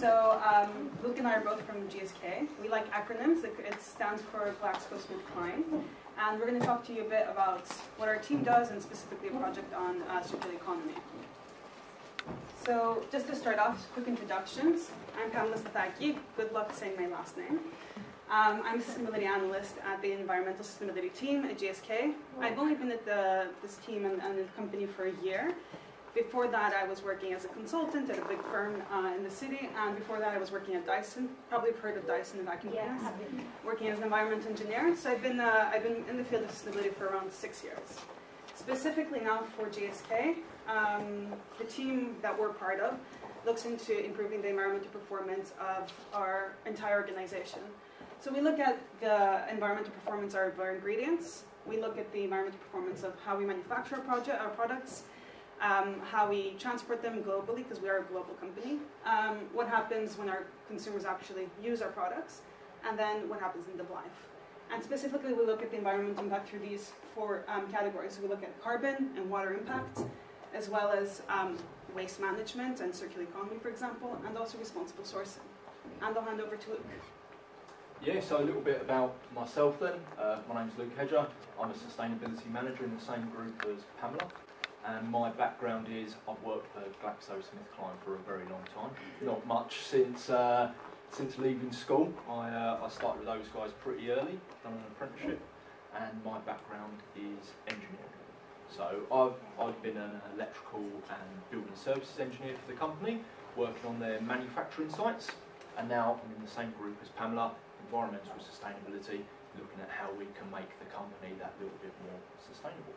So Luke and I are both from GSK. We like acronyms. It stands for GlaxoSmithKline. And we're going to talk to you a bit about what our team does and specifically a project on circular economy. So just to start off, quick introductions. I'm Pamela Stathaki. Good luck saying my last name. I'm a sustainability analyst at the environmental sustainability team at GSK. I've only been at this team and the company for a year. Before that, I was working as a consultant at a big firm in the city, and before that, I was working at Dyson. Probably have heard of Dyson, the vacuum cleaners. Working as an environment engineer. So I've been in the field of sustainability for around 6 years. Specifically now for GSK, the team that we're part of looks into improving the environmental performance of our entire organization. So we look at the environmental performance of our ingredients. We look at the environmental performance of how we manufacture our products. How we transport them globally, because we are a global company, what happens when our consumers actually use our products, and then what happens in the life. And specifically, we look at the environmental impact through these four categories. So we look at carbon and water impact, as well as waste management and circular economy, for example, and also responsible sourcing. And I'll hand over to Luke. Yeah, so a little bit about myself then. My name's Luke Hedger. I'm a sustainability manager in the same group as Pamela. And my background is I've worked for GlaxoSmithKline for a very long time. Not much since leaving school. I started with those guys pretty early, done an apprenticeship, and my background is engineering. So I've been an electrical and building services engineer for the company, working on their manufacturing sites, and now I'm in the same group as Pamela, environmental sustainability, looking at how we can make the company that little bit more sustainable.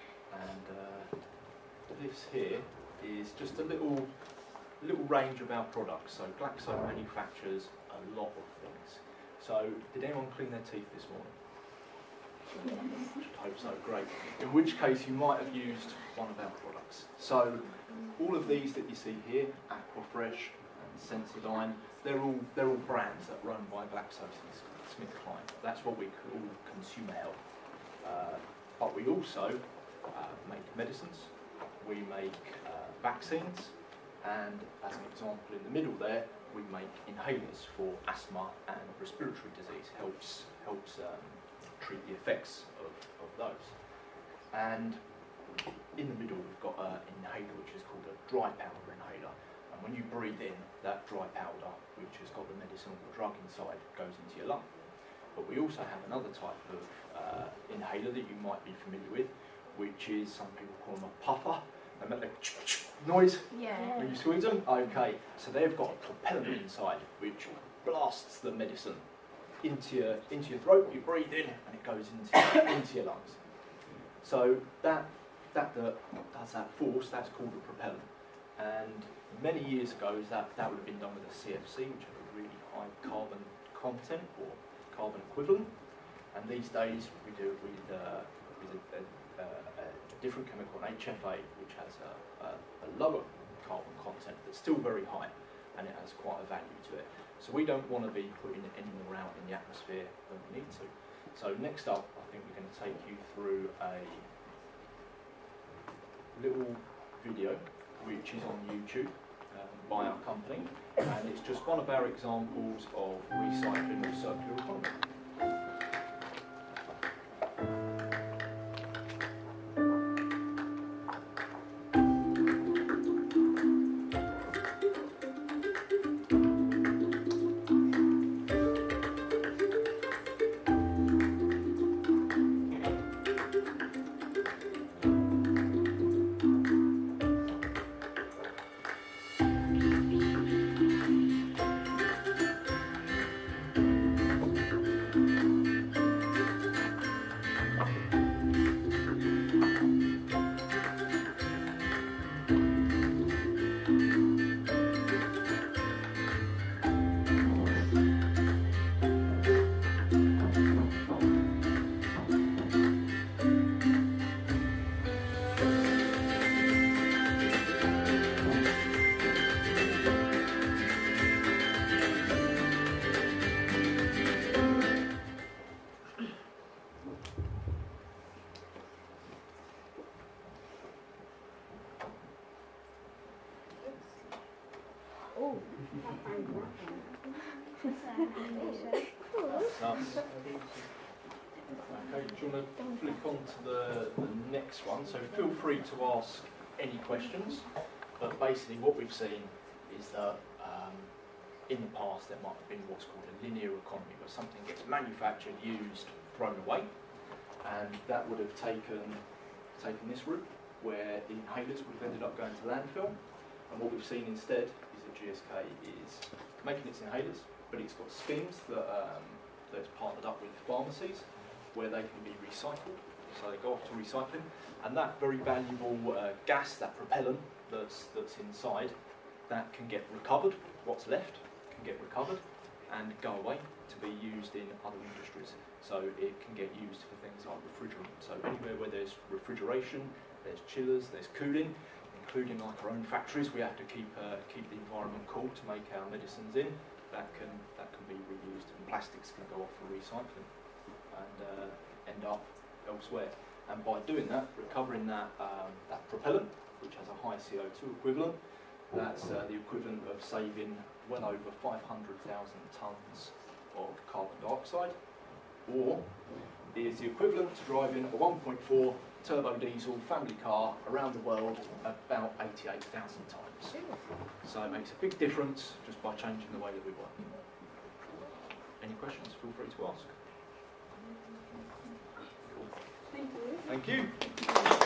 And this here is just a little range of our products. So Glaxo manufactures a lot of things. So did anyone clean their teeth this morning? I should hope so, great. In which case you might have used one of our products. So all of these that you see here, Aquafresh and Sensodyne, they're all brands that run by GlaxoSmithKline. That's what we call consumer health. But we also make medicines, we make vaccines, and as an example in the middle there, we make inhalers for asthma and respiratory disease, helps treat the effects of those. And in the middle we've got an inhaler which is called a dry powder inhaler, and when you breathe in, that dry powder, which has got the medicine or the drug inside, goes into your lung. But we also have another type of inhaler that you might be familiar with, which is, some people call them a puffer. They make a noise when you squeeze them. Okay, so they've got a propellant inside which blasts the medicine into your throat. You breathe in and it goes into your lungs. So that does that force. That's called a propellant. And many years ago, that would have been done with a CFC, which had a really high carbon content or carbon equivalent. And these days we do it with a different chemical, an HFA, which has a lower carbon content that's still very high, and it has quite a value to it. So we don't want to be putting any more out in the atmosphere than we need to. So next up, I think we're going to take you through a little video which is on YouTube by our company, and it's just one of our examples of recycling or circular economy. Nice. Okay, do you want to flick on to the next one? So feel free to ask any questions, but basically what we've seen is that in the past there might have been what's called a linear economy, where something gets manufactured, used, thrown away, and that would have taken this route, where the inhalers would have ended up going to landfill, and what we've seen instead is that GSK is making its inhalers, but it's got skins that's partnered up with pharmacies, where they can be recycled, so they go off to recycling, and that very valuable gas, that propellant that's inside, that can get recovered, what's left can get recovered and go away to be used in other industries. So it can get used for things like refrigerant. So anywhere where there's refrigeration, there's chillers, there's cooling, including like our own factories, we have to keep the environment cool to make our medicines in. That can be reused, and plastics can go off for recycling and end up elsewhere. And by doing that, recovering that propellant, which has a high CO2 equivalent, that's the equivalent of saving well over 500,000 tonnes of carbon dioxide, or is the equivalent to driving a 1.4 turbo diesel family car around the world about 88,000 times. So it makes a big difference just by changing the way that we work. Any questions? Feel free to ask. Thank you. Thank you.